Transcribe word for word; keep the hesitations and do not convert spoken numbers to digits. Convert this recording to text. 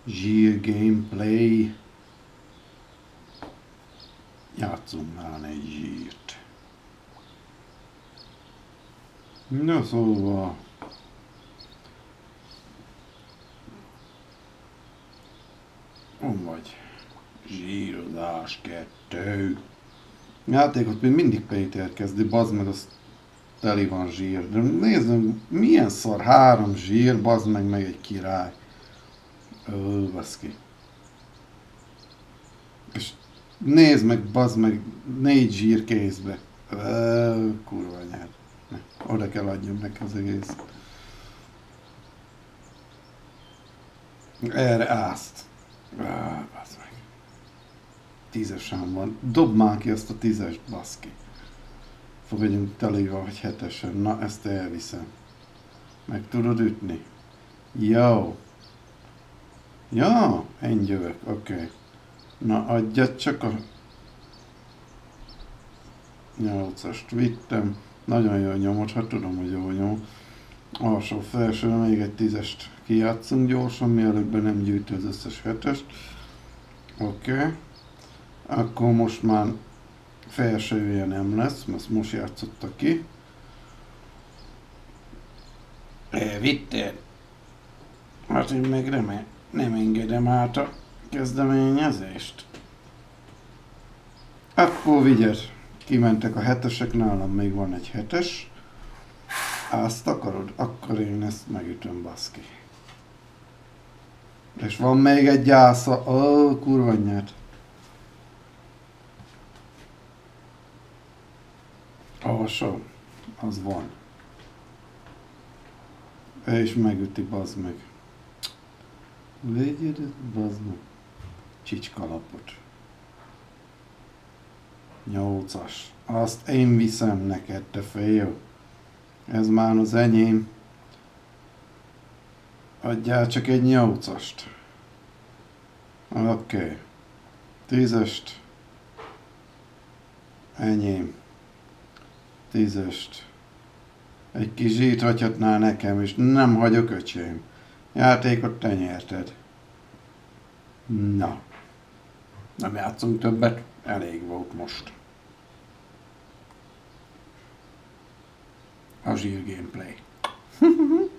Zsír gameplay. Játszunk már egy zsírt. Na szóval... Hol vagy? Zsírozás kettő. Játékot még mindig Péter kezdi, bazd meg, az teli van zsír. De nézzük, milyen szar, három zsír, bazd meg, meg egy király. Ó, baszki. És nézd meg, bazd meg, négy zsír kézbe. Ó, kurva nyert. Oda kell adjam neki az egész. Erre ászt. Ah, bazd meg. Tízesen van. Dobd már ki azt a tízest, baszki. Fogadjunk telével, vagy hetesen. Na, ezt elviszem. Meg tudod ütni? Jó. Ja, én jövök, oké. Okay. Na, adjad csak a... nyolcast vittem. Nagyon jól nyomod, hát tudom, hogy jól nyom. Alsó felső, még egy tízest kijátszunk gyorsan, mielőtt be nem gyűjtő az összes hetest. Oké. Okay. Akkor most már felsője nem lesz, mert most játszotta ki. Elvittél? Hát én meg nem, nem engedem át a kezdeményezést. Akkor vigyed. Kimentek a hetesek, nálam még van egy hetes. Azt akarod? Akkor én ezt megütöm, baszki. És van még egy gyásza. Ó, kurva anyját. Alsó. Az van. És megüti, bazd meg. Vigyed, bazd meg. Csicskalapot. Nyolcas. Azt én viszem neked, te fél. Ez már az enyém. Adjál csak egy nyolcast. Oké. Okay. Tízest. Enyém. Tízest. Egy kis zsírt hagyhatnál nekem, és nem hagyok, öcsém. Játékot te nyerted. Na. Nem játszunk többet, elég volt most. A zsír gameplay.